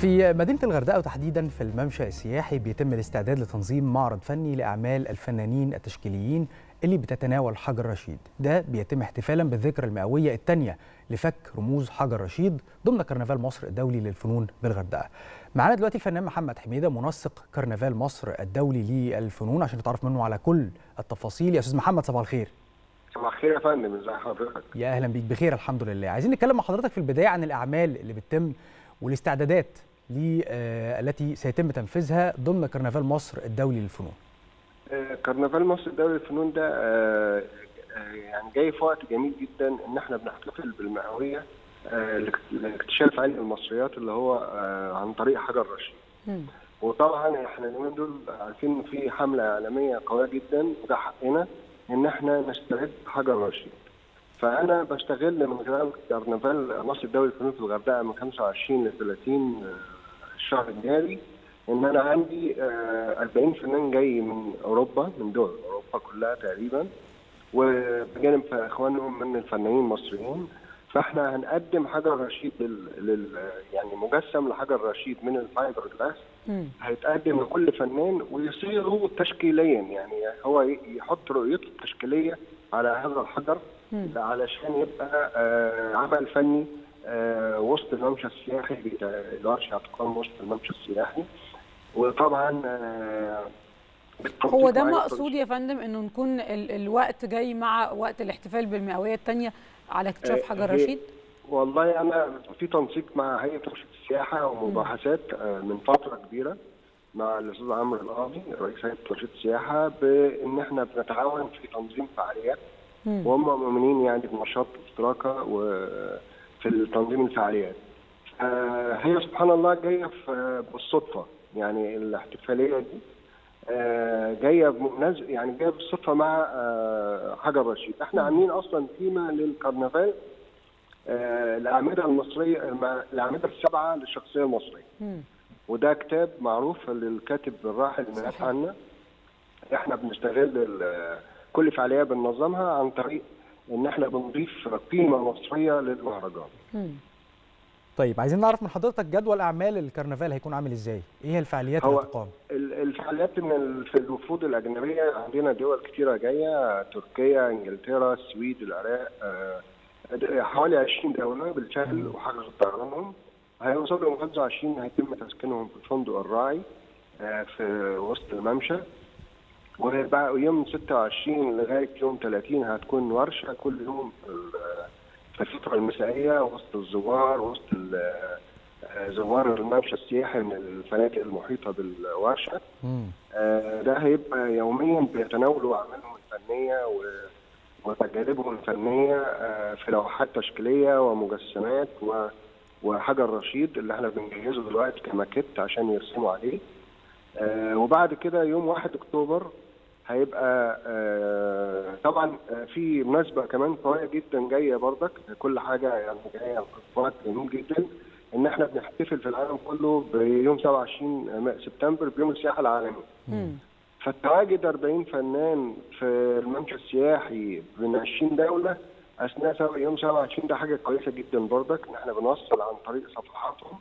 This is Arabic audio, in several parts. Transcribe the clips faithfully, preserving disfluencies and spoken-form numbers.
في مدينة الغردقة وتحديدا في الممشى السياحي بيتم الاستعداد لتنظيم معرض فني لأعمال الفنانين التشكيليين اللي بتتناول حجر رشيد. ده بيتم احتفالا بالذكرى المئوية الثانية لفك رموز حجر رشيد ضمن كرنفال مصر الدولي للفنون بالغردقة. معانا دلوقتي الفنان محمد حميدة منسق كرنفال مصر الدولي للفنون عشان نتعرف منه على كل التفاصيل. يا أستاذ محمد صباح الخير. صباح الخير يا فندم، ازي حضرتك؟ يا أهلا بيك. بخير الحمد لله. عايزين نتكلم مع حضرتك في البداية عن الأعمال اللي بتتم والاستعدادات التي سيتم تنفيذها ضمن كرنفال مصر الدولي للفنون. كرنفال مصر الدولي للفنون ده يعني جاي في وقت جميل جدا ان احنا بنحتفل بالمئويه لاكتشاف علم المصريات اللي هو عن طريق حجر رشيد. وطبعا احنا اليومين دول عارفين ان في حمله اعلاميه قويه جدا وده حقنا ان احنا نسترد حجر رشيد. فانا بستغل من خلال كرنفال مصر الدولي للفنون في الغردقه من خمسة وعشرين ل ثلاثين الشهر الجاري ان انا عندي أربعين فنان جاي من اوروبا، من دول اوروبا كلها تقريبا، وبجانب اخوانهم من الفنانين المصريين. فاحنا هنقدم حجر رشيد لل يعني مجسم لحجر رشيد من الفايبر جلاس هيتقدم لكل فنان ويصيغوا تشكيليا، يعني هو يحط رؤيته التشكيليه على هذا الحجر علشان يبقى عمل فني وسط الممشى السياحي. الورشه هتقام وسط الممشى السياحي. وطبعا هو ده مقصود يا فندم انه نكون ال الوقت جاي مع وقت الاحتفال بالمئويه الثانيه على اكتشاف حجر رشيد؟ والله انا في تنسيق مع هيئه ترشيد السياحه ومباحثات من فتره كبيره مع الاستاذ عمرو القاضي رئيس هيئه ترشيد السياحه بان احنا بنتعاون في تنظيم فعاليات، وهم مؤمنين يعني بنشاط اشتراكه وفي تنظيم الفعاليات. هي سبحان الله جايه بالصدفه، يعني الاحتفاليه دي جايه بمناسبه يعني جايه بالصدفه مع حجر رشيد. احنا عاملين اصلا تيمه للكرنفال الاعمده المصريه، الاعمده السبعه للشخصيه المصريه. وده كتاب معروف للكاتب الراحل ميلاد حنا. احنا بنستغل كل فعاليه بننظمها عن طريق ان احنا بنضيف قيمه مصريه للمهرجان. طيب عايزين نعرف من حضرتك جدول اعمال الكرنفال هيكون عامل ازاي؟ ايه الفعاليات اللي هتقام؟ الفعاليات من في الوفود الاجنبيه عندنا دول كتيره جايه، تركيا، انجلترا، السويد، العراق، حوالي عشرين دوله بالفعل وحجز طيرانهم. هيوصلوا يوم خمسة وعشرين هيتم تسكينهم في فندق الراعي في وسط الممشى. وبقى يوم ستة وعشرين لغايه يوم ثلاثين هتكون ورشه كل يوم في الفتره المسائيه وسط الزوار، وسط زوار الممشى السياحي من الفنادق المحيطه بالورشه. ده هيبقى يوميا بيتناولوا اعمالهم الفنيه وتجاربهم الفنيه في لوحات تشكيليه ومجسمات وحجر رشيد اللي احنا بنجهزه دلوقتي كماكيت عشان يرسموا عليه. وبعد كده يوم واحد اكتوبر هيبقى طبعا في مناسبه كمان قويه جدا جايه برضك. كل حاجه يعني جايه في وقت جميل جدا ان احنا بنحتفل في العالم كله بيوم سبعة وعشرين سبتمبر بيوم السياحه العالمي. فالتواجد أربعين فنان في الممشى السياحي من عشرين دوله اثناء يوم سبعة وعشرين ده حاجه كويسه جدا برضك ان احنا بنوصل عن طريق صفحاتهم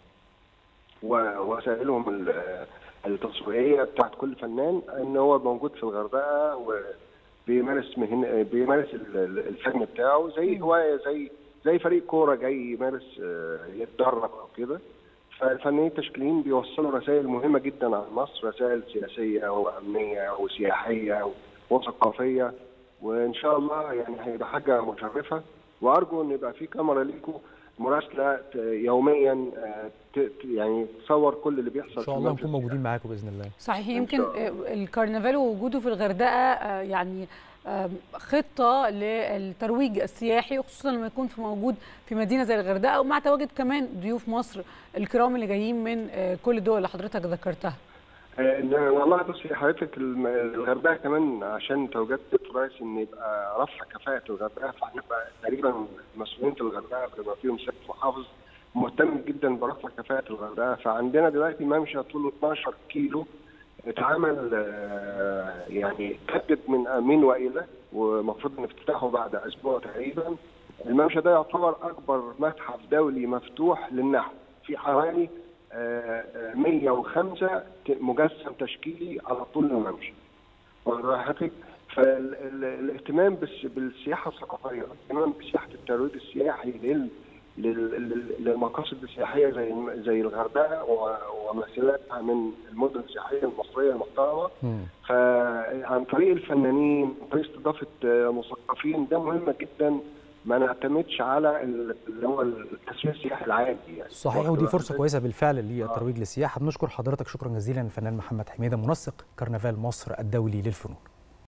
ووسائلهم التسويقيه بتاعت كل فنان ان هو موجود في الغردقه وبيمارس مهن بيمارس الفن بتاعه زي هوايه، زي زي فريق كوره جاي يمارس يتدرب او كده. فالفنانين التشكيليين بيوصلوا رسائل مهمه جدا عن مصر، رسائل سياسيه وامنيه وسياحيه وثقافيه. وان شاء الله يعني هيبقى حاجه مشرفه، وارجو ان يبقى في كاميرا ليكم مراسله يوميا يعني تصور كل اللي بيحصل. ان شاء الله نكون موجودين معاكم باذن الله. صحيح. يمكن الكرنفال ووجوده في الغردقه يعني خطه للترويج السياحي، وخصوصا لما يكون في موجود في مدينه زي الغردقه، ومع تواجد كمان ضيوف مصر الكرام اللي جايين من كل الدول اللي حضرتك ذكرتها. والله بصي حضرتك الغردقه كمان عشان توجد الرئيس ان يبقى رفع كفاءه الغردقه، فاحنا تقريبا مسؤولين في الغردقه بما فيهم سياده محافظ مهتم جدا برفع كفاءه الغردقه. فعندنا دلوقتي ممشى طوله اثناشر كيلو اتعمل يعني جدد من من والى، ومفروض ان افتتاحه بعد اسبوع تقريبا. الممشى ده يعتبر اكبر متحف دولي مفتوح للنحت، في حوالي مية وخمسة مجسم تشكيلي على طول الممشى. فالاهتمام بالسياحه الثقافيه، الاهتمام بسياحه الترويج السياحي لل للمقاصد السياحيه زي زي الغردقه ومثيلاتها من المدن السياحيه المصريه المحترمه، فعن طريق الفنانين، عن طريق استضافه مثقفين، ده مهم جدا. ما نعتمدش على اللي هو التسويق السياحي العادي يعني. صحيح، ودي فرصه كويسه بالفعل للترويج للسياحه. بنشكر حضرتك شكرا جزيلا الفنان محمد حميده منسق كرنفال مصر الدولي للفنون.